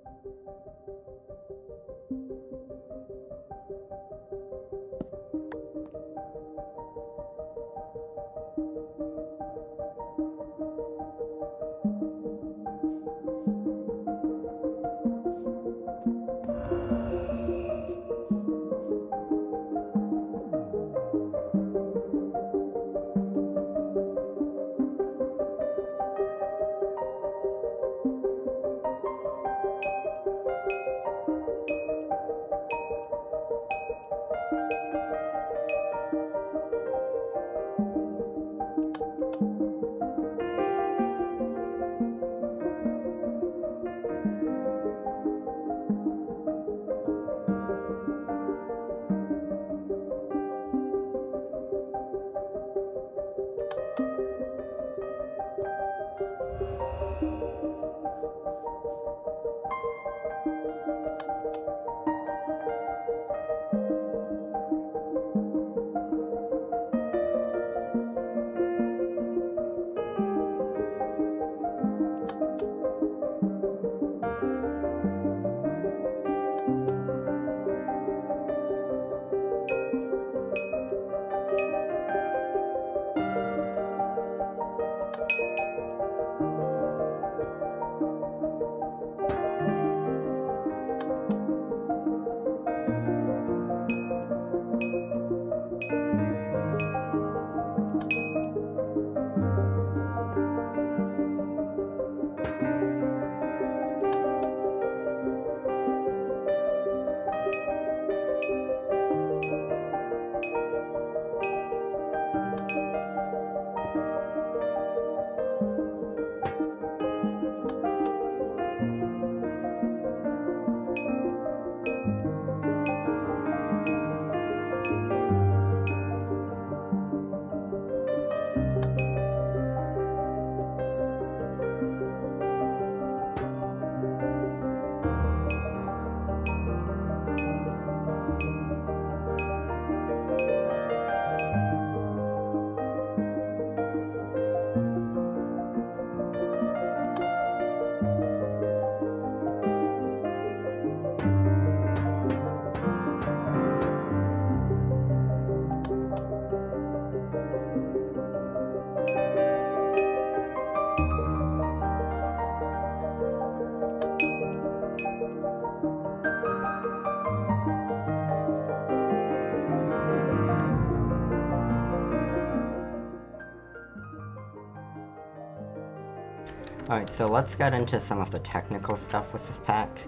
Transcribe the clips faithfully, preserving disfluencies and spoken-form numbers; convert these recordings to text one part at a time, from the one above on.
Alright, so let's get into some of the technical stuff with this pack.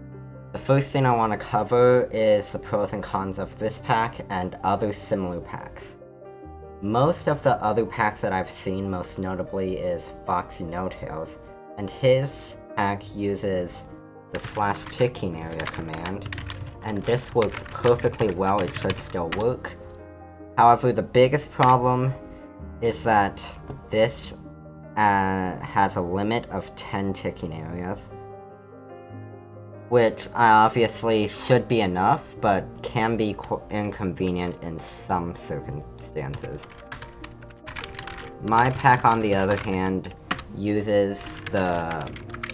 The first thing I want to cover is the pros and cons of this pack and other similar packs. Most of the other packs that I've seen, most notably, is Foxy No-Tails, and his pack uses the slash ticking area command, and this works perfectly well. It should still work. However, the biggest problem is that this uh, has a limit of ten ticking areas, which obviously should be enough, but can be inconvenient in some circumstances. My pack, on the other hand, uses the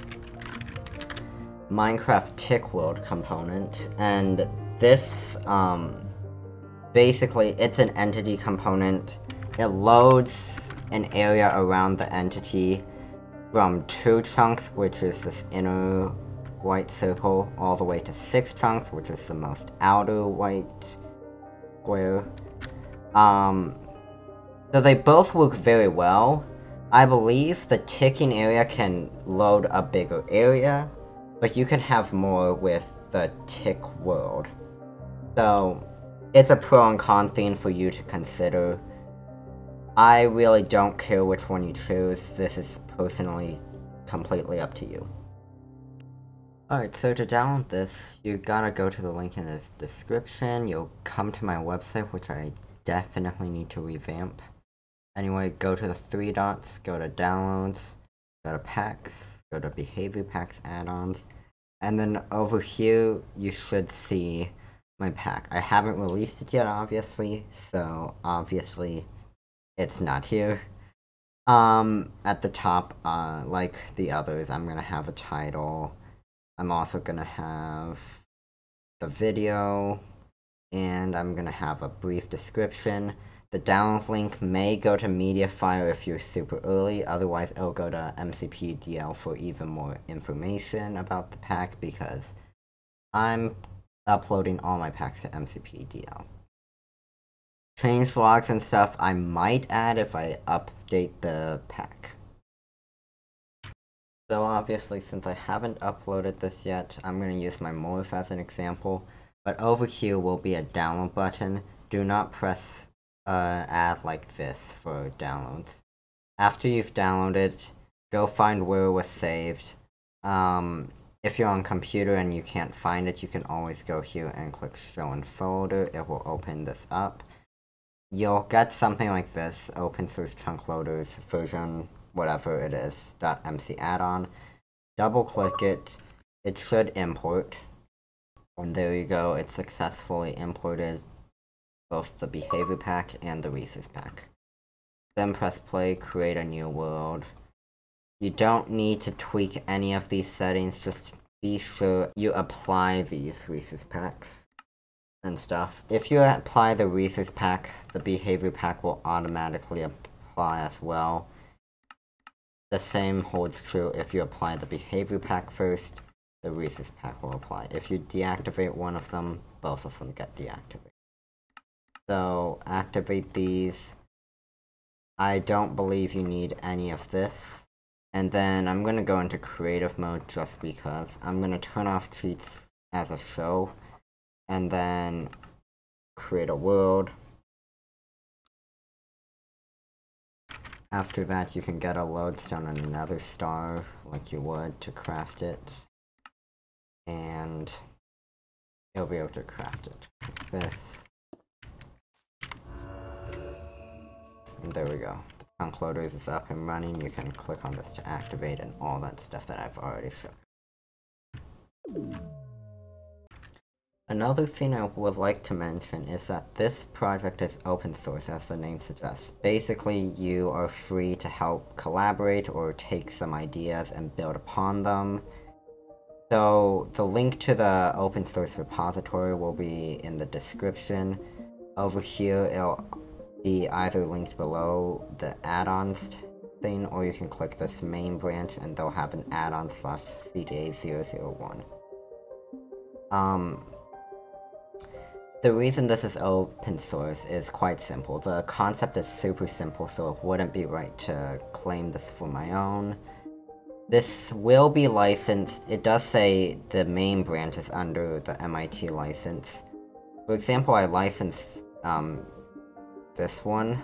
Minecraft Tick World component, and this, um, basically, it's an entity component. It loads an area around the entity from two chunks, which is this inner white circle, all the way to six chunks, which is the most outer white square. Um, so they both work very well. I believe the ticking area can load a bigger area, but you can have more with the Tick World. So it's a pro and con thing for you to consider. I really don't care which one you choose. This is personally completely up to you. Alright, so to download this, you gotta go to the link in the description. You'll come to my website, which I definitely need to revamp. Anyway, go to the three dots, go to downloads, go to packs, go to behavior packs add-ons, and then over here you should see my pack. I haven't released it yet, obviously, so obviously it's not here. Um, at the top, uh, like the others, I'm gonna have a title, I'm also gonna have the video, and I'm gonna have a brief description. The download link may go to Mediafire if you're super early, otherwise it'll go to M C B E D L for even more information about the pack, because I'm uploading all my packs to M C B E D L. Change logs and stuff I might add if I update the pack. So obviously, since I haven't uploaded this yet, I'm going to use my morph as an example. But over here will be a download button. Do not press uh, add like this for downloads. After you've downloaded, go find where it was saved. Um, if you're on computer and you can't find it, you can always go here and click show in folder. It will open this up. You'll get something like this, open source chunk loaders version, whatever it is, .mc addon. Double click it, it should import. And there you go, it successfully imported both the behavior pack and the resource pack. Then press play, create a new world. You don't need to tweak any of these settings, just be sure you apply these resource packs and stuff. If you apply the resource pack, the behavior pack will automatically apply as well. The same holds true if you apply the behavior pack first, the resource pack will apply. If you deactivate one of them, both of them get deactivated. So activate these. I don't believe you need any of this. And then I'm going to go into creative mode just because. I'm going to turn off cheats as a show. And then create a world. After that, you can get a lodestone and another star like you would to craft it. And you'll be able to craft it like this. And there we go. The chunk loaders is up and running. You can click on this to activate and all that stuff that I've already shown. Another thing I would like to mention is that this project is open source, as the name suggests. Basically, you are free to help collaborate or take some ideas and build upon them. So the link to the open source repository will be in the description. Over here, it'll be either linked below the add-ons thing, or you can click this main branch and they'll have an add-on slash C D A zero zero one. Um, the reason this is open source is quite simple. The concept is super simple, so it wouldn't be right to claim this for my own. This will be licensed. It does say the main branch is under the M I T license. For example, I licensed um, this one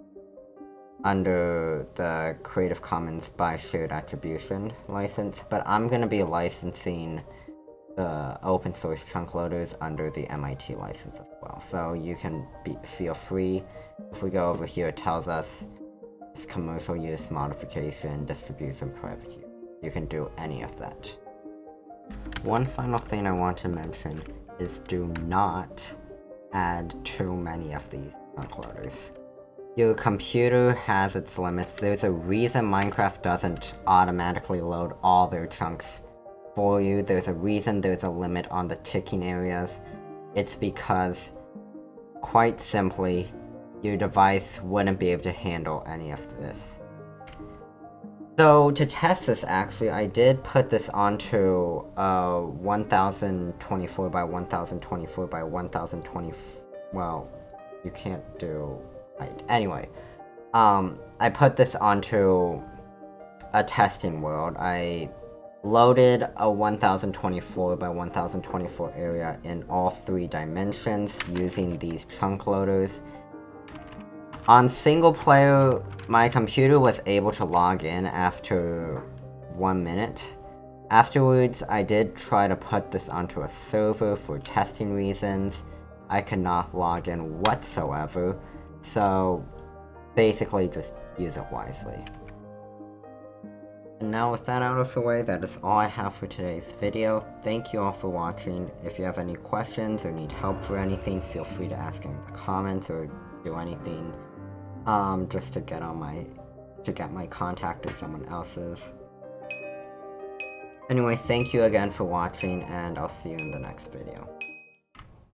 under the Creative Commons by Shared Attribution license, but I'm going to be licensing the open source chunk loaders under the M I T license as well. So you can be, feel free. If we go over here, it tells us it's commercial use, modification, distribution, private use. You can do any of that. One final thing I want to mention is do not add too many of these chunk loaders. Your computer has its limits. There's a reason Minecraft doesn't automatically load all their chunks for you. There's a reason there's a limit on the ticking areas. It's because, quite simply, your device wouldn't be able to handle any of this. So, to test this actually, I did put this onto uh, one thousand twenty-four by one thousand twenty-four by one thousand twenty, well, you can't do height. Anyway, um, I put this onto a testing world. I loaded a one thousand twenty-four by one thousand twenty-four area in all three dimensions using these chunk loaders. On single player, my computer was able to log in after one minute. Afterwards, I did try to put this onto a server for testing reasons. I could not log in whatsoever, so basically just use it wisely. And now with that out of the way, that is all I have for today's video. Thank you all for watching. If you have any questions or need help for anything, feel free to ask in the comments or do anything um, just to get on my, to get my contact or someone else's. Anyway, thank you again for watching, and I'll see you in the next video.